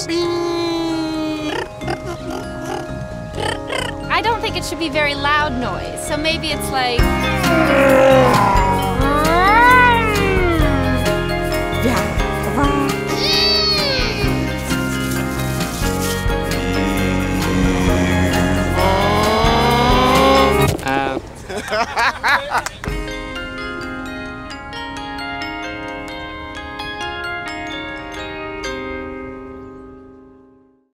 I don't think it should be very loud noise, so maybe it's like...